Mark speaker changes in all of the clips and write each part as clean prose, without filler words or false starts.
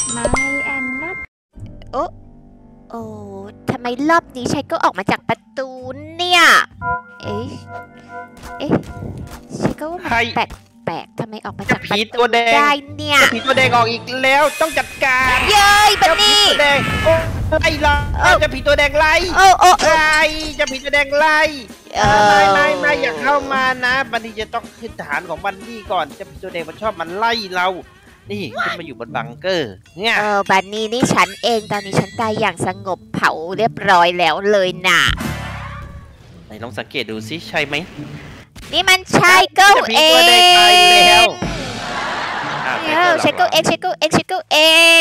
Speaker 1: My and not
Speaker 2: โอ้โอ้ทำไมรอบนี้ชัยก็ออกมาจากประตูเนี่ยเอ๊ะชัยก็ว่ามันแปลกทำไมออกมาจากประตูได้เนี่ย
Speaker 3: ผีตัวแดงออกอีกแล้วต้องจัดการ
Speaker 2: เย้ยบันนี่
Speaker 3: ผีตัวแดงไล่เราจะผีตัวแดงไล่ไล่จะผีตัวแดงไล่ไม่อย่าเข้ามานะบันนี่จะต้องขึ้นฐานของบันนี่ก่อนจะผีตัวแดงมันชอบมันไล่เรานี่ขึ้นมาอยู่บนบังเกอร์เนี่ย
Speaker 2: บันนี่นี่ฉันเองตอนนี้ฉันตายอย่างสงบเผาเรียบร้อยแล้วเลยน่ะ
Speaker 3: ไหนลองสังเกตดูสิใช่ไหม
Speaker 2: นี่มันใช่เก้าเองใช่เก้าเอง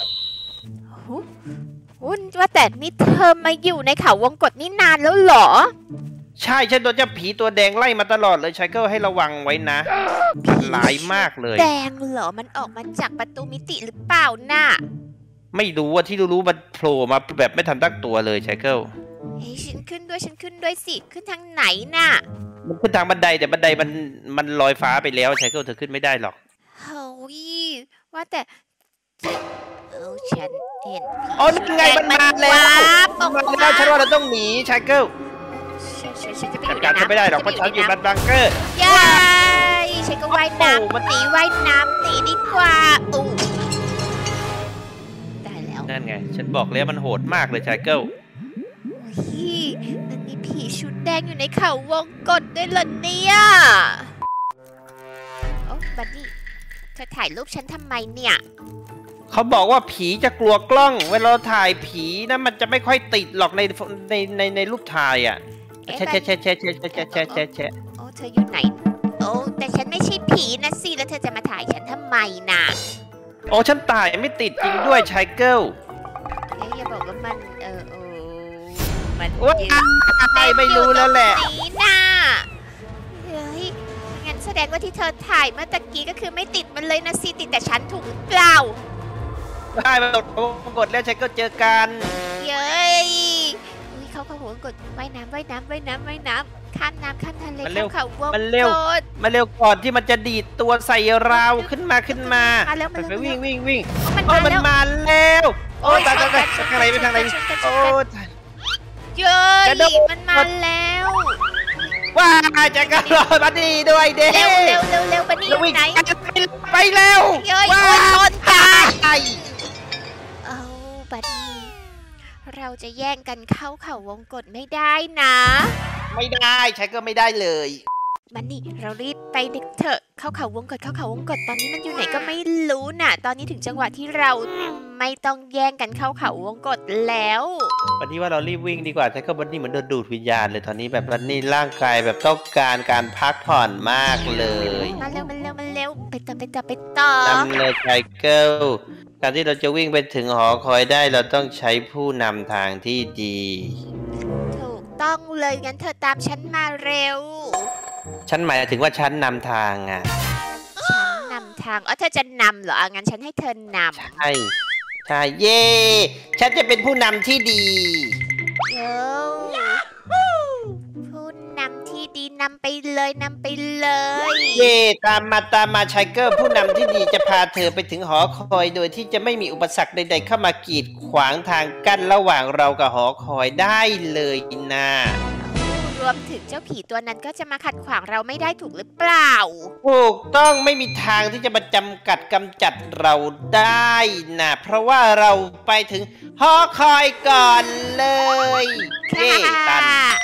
Speaker 2: ว่าแต่นี่เธอมาอยู่ในเขาวงกตนี่นานแล้วเหรอ
Speaker 3: ใช่ฉันโดนเจ้าผีตัวแดงไล่มาตลอดเลยชายเกิลให้ระวังไว้นะหลายมากเลย
Speaker 2: แดงเหรอมันออกมาจากประตูมิติหรือเปล่าน่ะ
Speaker 3: ไม่รู้ว่าที่รู้มันโผล่มาแบบไม่ทันตั้งตัวเลยชายเกิล
Speaker 2: ฉันขึ้นด้วยสิขึ้นทางไหนน่ะ
Speaker 3: มันขึ้นทางบันไดแต่บันไดมันลอยฟ้าไปแล้วชายเกิลเธอขึ้นไม่ได้หรอก
Speaker 2: เฮ้ยว่าแต่ฉันเห็น
Speaker 3: นั่นไงมันมาแล้วฉันว่าเราต้องหนีชายเกิลจัดการฉันไม่ได้หรอกเพราะฉันอยู่บังเกอร์
Speaker 2: ยัยฉันก็ว่ายน้ำหนีว่ายน้ำหนีดีกว่าได้แล้ว
Speaker 3: นั่นไงฉันบอกแล้วมันโหดมากเลยชายเกิล
Speaker 2: มันมีผีชุดแดงอยู่ในเขาวงกตด้วยเหรอเนี่ยบัดดี้เธอถ่ายรูปฉันทำไมเนี่ย
Speaker 3: เขาบอกว่าผีจะกลัวกล้องเวลาเราถ่ายผีนะมันจะไม่ค่อยติดหรอกในรูปถ่ายอ่ะแชะ
Speaker 2: เธออยู่ไหนแต่ฉันไม่ใช่ผีนะสิแล้วเธอจะมาถ่ายฉันทำไมน่ะ
Speaker 3: ฉันถ่ายไม่ติดจริงด้วยชายเกิล
Speaker 2: อย่าบอกว่ามัน
Speaker 3: ไม่รู้แล้วแหละ
Speaker 2: นี่น่ะงั้นแสดงว่าที่เธอถ่ายเมื่อตะกี้ก็คือไม่ติดมันเลยนะสิติดแต่ฉันถูกหรือเปล่า
Speaker 3: ได้มากดแล้วชายเกิลเจอกัน
Speaker 2: เย้ยเขาหัวกดว่ายน้ำข้ามน้ำข้ามทะเลข้ามเขาวงกต
Speaker 3: มันเร็วก่อนที่มันจะดีดตัวใส่เราขึ้นมาไปวิ่งมันมาแล้วตายทางไหนไปทางไหน
Speaker 2: เย้ยมันมาแล้ว
Speaker 3: ว้าจะกระโดดบันนี่ด้วยเด็ก
Speaker 2: เร็วบันนี่ไหน
Speaker 3: ไปเร็ว
Speaker 2: ว้าชนกันบันนี่เราจะแย่งกันเข้าเขาวงกตไม่ได้นะ
Speaker 3: ไม่ได้ใช้ก็ไม่ได้เลย
Speaker 2: บันนี่เรารีบไปเถอะเข้าเขาวงกตตอนนี้มันอยู่ไหนก็ไม่รู้น่ะตอนนี้ถึงจังหวะที่เราไม่ต้องแย่งกันเข้าเขาวงกตแล้ว
Speaker 3: วันนี้ว่าเรารีบวิ่งดีกว่าใช้ก็บันนี่เหมือนโดนดูดวิญญาณเลยตอนนี้แบบบันนี่ร่างกายแบบต้องการการพักผ่อนมากเลย
Speaker 2: มาเร็วไปต่อน
Speaker 3: ำเลยไทเกิลการที่เราจะวิ่งไปถึงหอคอยได้เราต้องใช้ผู้นำทางที่ดี
Speaker 2: ถูกต้องเลยงั้นเธอตามฉันมาเร็ว
Speaker 3: ฉันหมายถึงว่าฉันนำทางอ่ะ
Speaker 2: ฉันนำทางเธอจะนำเหรองั้นฉันให้เธอน
Speaker 3: ำใช่เย่ฉันจะเป็นผู้นำที่ดี
Speaker 2: ผู้นำที่ดีนำไปเลย
Speaker 3: เย่ตามมาชายเกิลผู้นำที่ดีจะพาเธอไปถึงหอคอยโดยที่จะไม่มีอุปสรรคใดๆเข้ามากีดขวางทางกั้นระหว่างเรากับหอคอยได้เลยนะ
Speaker 2: รวมถึงเจ้าผีตัวนั้นก็จะมาขัดขวางเราไม่ได้ถูกหรือเปล่า
Speaker 3: ถูกต้องไม่มีทางที่จะมาจำกัดกำจัดเราได้นะเพราะว่าเราไปถึงหอคอยก่อนเลย
Speaker 2: เย้ตัน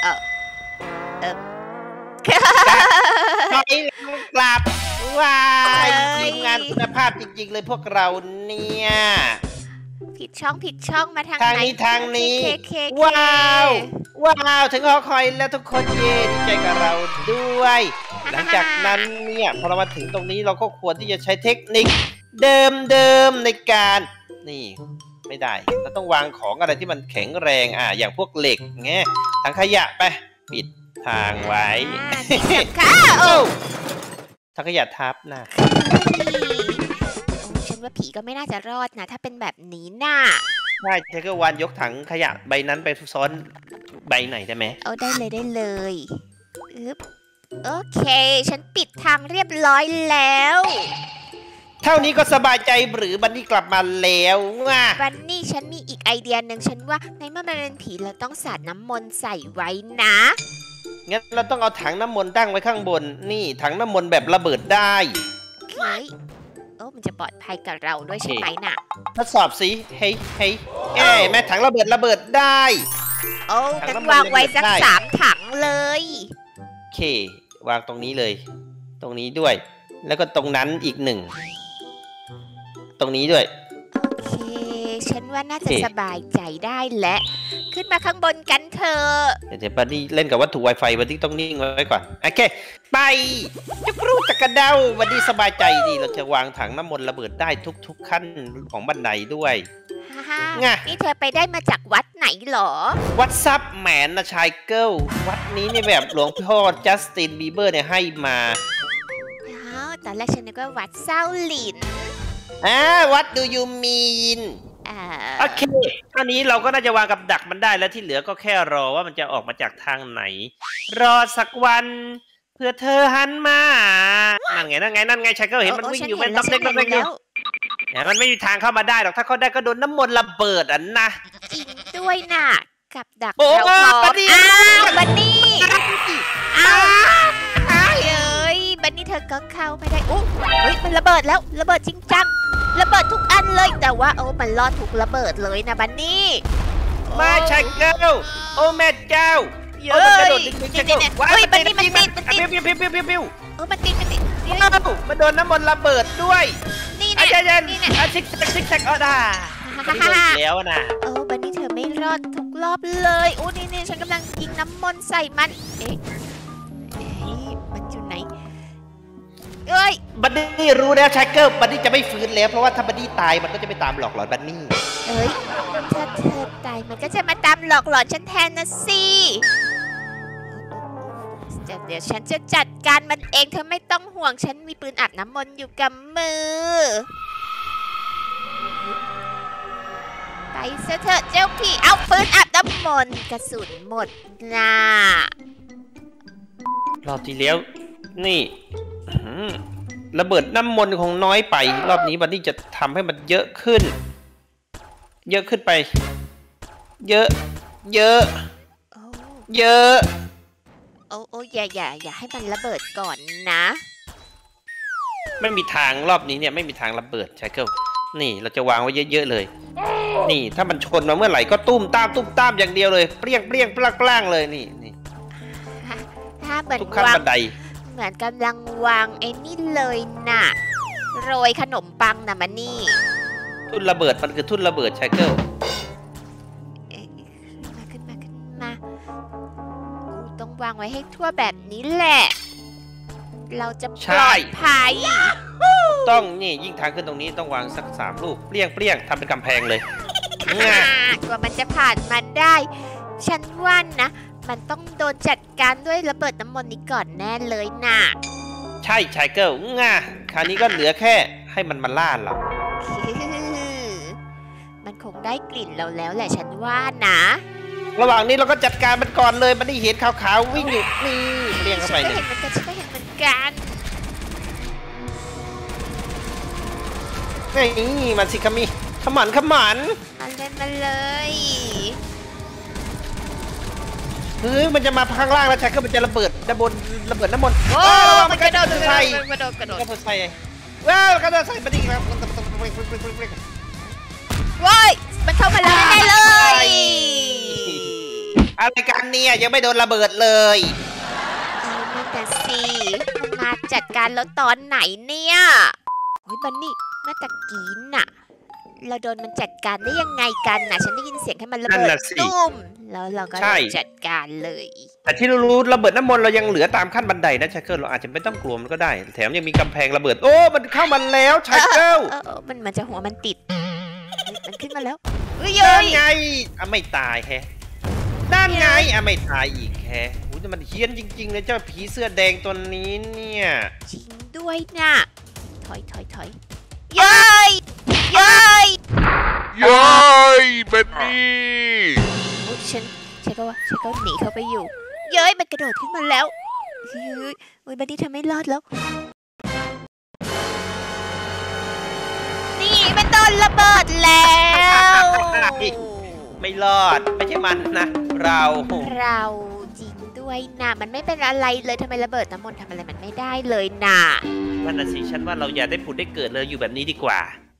Speaker 3: กลับว้ายทีมงานคุณภาพจริงๆเลยพวกเราเนี่ย
Speaker 2: ผิดช่องมาทางไหน
Speaker 3: ทางนี้ว้าวถึงหอคอยแล้วทุกคนเย่ดีใจกับเราด้วยหลังจากนั้นเนี่ยพอเรามาถึงตรงนี้เราก็ควรที่จะใช้เทคนิคเดิมในการนี่ไม่ได้เราต้องวางของอะไรที่มันแข็งแรงอย่างพวกเหล็กไงถังขยะไปปิดทางไว้ถังขยะทับนะ
Speaker 2: ฉันว่าผีก็ไม่น่าจะรอดนะถ้าเป็นแบบนี้น่ะ
Speaker 3: ใช่เทก็วานยกถังขยะใบนั้นไปซ้อนใบไหนได้ไหม
Speaker 2: ได้เลยโอเคฉันปิดทางเรียบร้อยแล้ว
Speaker 3: เท่านี้ก็สบายใจหรือบันนี่กลับมาแล้วว่ะ
Speaker 2: บันนี่ฉันมีอีกไอเดียหนึ่งฉันว่าในเมื่อมันเป็นผีเราต้องสาดน้ำมนต์ใส่ไว้นะ
Speaker 3: งั้นเราต้องเอาถังน้ำมนต์ตั้งไว้ข้างบนนี่ถังน้ำมนต์แบบระเบิดได้
Speaker 2: เฮ้ยมันจะปลอดภัยกับเราด้วยใช่ไหมน่ะ
Speaker 3: ทดสอบสิเฮ้ยแม่ถังระเบิดได้
Speaker 2: งั้นวางไว้สัก3 ถังเลย
Speaker 3: โอเควางตรงนี้เลยตรงนี้ด้วยแล้วก็ตรงนั้นอีก1ตรงนี้ด้วย
Speaker 2: โอเคฉันว่าน่าจะสบายใจได้และขึ้นมาข้างบนกันเถอะ
Speaker 3: เดี๋ยวบัดดี้เล่นกับวัตถุ Wi-Fi บัดดี้ต้องนิ่งไว้ก่อนโอเคไปจุกรูจักระเด้าบัดดี้สบายใจดีเราจะวางถังน้ำมนต์ระเบิดได้ทุกขั้นของบันไดด้วย
Speaker 2: นี่เธอไปได้มาจากวัดไหนหรอ
Speaker 3: วัดซับแหมนนะชายเกิลวัดนี้เนี่ยแบบหลวงพ่อจัสตินบีเบอร์เนี่ยให้มา
Speaker 2: ตอนแรกฉันนึกว่าวัดเซาหลิน
Speaker 3: วัดดูยูมีนโอเคตอนนี้เราก็น่าจะวางกับดักมันได้แล้วที่เหลือก็แค่รอว่ามันจะออกมาจากทางไหนรอสักวันเพื่อเธอหันมานั่นไงชายเกิลเห็นมันวิ่งอยู่มันเล็กอยู่แต่มันไม่มีทางเข้ามาได้หรอกถ้าเขาได้ก็โดนน้ำมนต์ระเบิดนะ
Speaker 2: จริงด้วยน่ะกับดักเราพร้อมบันนี่บันนี่เธอก็เข้าไม่ได้มันระเบิดแล้วระเบิดจริงจังระเบิดทุกอันเลยแต่ว่ามันรอดทุกระเบิดเลยนะบันนี่
Speaker 3: มาชายเกิลแม่เจ้า
Speaker 2: มันกระโดดดึงชายเกิลบันนี่มันติด
Speaker 3: ปิ้ว
Speaker 2: มันติด
Speaker 3: มันโดนน้ำมนต์ระเบิดด้วย
Speaker 2: นี่
Speaker 3: ซิกแซกได้แล้วนะ
Speaker 2: บันนี่เธอไม่รอดทุกรอบเลยนี่ฉันกำลังยิงน้ำมนต์ใส่มันมันอยู่ไหน
Speaker 3: บันนี่รู้แล้วชายเกิลบันนี่จะไม่ฟื้นแล้วเพราะว่าถ้าบันนี่ตายมันก็จะไปตามหลอกหลอนบันนี่
Speaker 2: ถ้าเธอตายมันก็จะมาตามหลอกหลอนฉันแทนนะสิเดี๋ยวฉันจะจัดการมันเองเธอไม่ต้องห่วงฉันมีปืนอาบน้ำมนต์อยู่กับมือไปซะเถอะเจ้าผีเอาปืนอาบน้ำมนต์กระสุนหมดนะ
Speaker 3: รอบที่แล้วนี่ระเบิดน้ำมนต์คงน้อยไปรอบนี้บันนี่จะทำให้มันเยอะขึ้นไปเยอะ
Speaker 2: อย่าให้มันระเบิดก่อนนะ
Speaker 3: ไม่มีทางรอบนี้เนี่ยไม่มีทางระเบิดชายเกิลนี่เราจะวางไว้เยอะๆเลยนี่ถ้ามันชนมาเมื่อไหร่ก็ตุ้มตามอย่างเดียวเลยเปรี้ยงปล้างเลยนี่
Speaker 2: ถ้าเหมือน
Speaker 3: ทุกขั้นบันได
Speaker 2: เหมือนกำลังวางไอ้นี่เลยน่ะโรยขนมปังนะมันนี่
Speaker 3: ทุ่นระเบิดมันคือทุ่นระเบิดชายเกิล
Speaker 2: ขึ้นมาต้องวางไว้ให้ทั่วแบบนี้แหละเราจะปลอดภัย
Speaker 3: ต้องนี่ยิ่งทางขึ้นตรงนี้ต้องวางสัก3 ลูกเปรี้ยงทำเป็นกำแพงเลย
Speaker 2: กว่ามันจะผ่านมาได้ฉันว่านะมันต้องโดนจัดการด้วยระเบิดน้ำมนต์นี้ก่อนแน่เลยน่ะ
Speaker 3: ใช่ชายเกิลคราวนี้ก็เหลือแค่ให้มันมาล่าเรา
Speaker 2: มันคงได้กลิ่นเราแล้วแหละฉันว่านะ
Speaker 3: ระหว่างนี้เราก็จัดการมันก่อนเลยมันได้เห็นขาวๆวิ่งอยู่นี่เรียงเข้าไป
Speaker 2: เนี่ยฉันก็เห็นเหมือนกัน
Speaker 3: นี่มันสิขมิขมัน
Speaker 2: มาเลย
Speaker 3: มันจะมาข้างล่างแล้วชายเกิลมันจะระเบิดน้ำมนต์
Speaker 2: มันกระโดด
Speaker 3: ใส่ว้าวกระโดดใส่บันนี่ครับ
Speaker 2: ว้ายมันเข้ามาแล้วได้เลย
Speaker 3: อะไรกันเนี่ยยังไม่โดนระเบิดเลย
Speaker 2: นั่นแต่สิมันมาจัดการแล้วตอนไหนเนี่ยบันนี่เมื่อตะกี้น่ะเราโดนมันจัดการได้ยังไงกันน่ะฉันได้ยินเสียงให้มันระเบิดตุ้มแล้วเราก็จัดการเลย
Speaker 3: แต่ที่รู้ระเบิดน้ำมนต์เรายังเหลือตามขั้นบันไดนะชายเกิลเราอาจจะไม่ต้องกลัวมันก็ได้แถมยังมีกำแพงระเบิดมันเข้ามาแล้วชายเกิล
Speaker 2: มันจะหัวมันติดมันขึ้นมาแล้ว
Speaker 3: นั่นไงไม่ตายแฮะนั่นไงไม่ตายอีกแฮะมันเฮี้ยนจริงๆเลยเจ้าผีเสื้อแดงตัวนี้เนี่ย
Speaker 2: จริงด้วยน่ะถอยเย้ย
Speaker 1: เบนนี่
Speaker 2: ฉันก็หนีเข้าไปอยู่เย้ยมันกระโดดขึ้นมาแล้วเฮ้ยบันนี่เธอไม่รอดแล้วนระเบิดแล้ว
Speaker 3: ไม่รอดไม่ใช่มันนะเรา
Speaker 2: จริงด้วยนะมันไม่เป็นอะไรเลยทำไมระเบิดน้ำมนต์ทำอะไรมันไม่ได้เลยนะ
Speaker 3: วันน่ะสิฉันว่าเราอย่าได้ผุดได้เกิดเลยอยู่แบบนี้ดีกว่า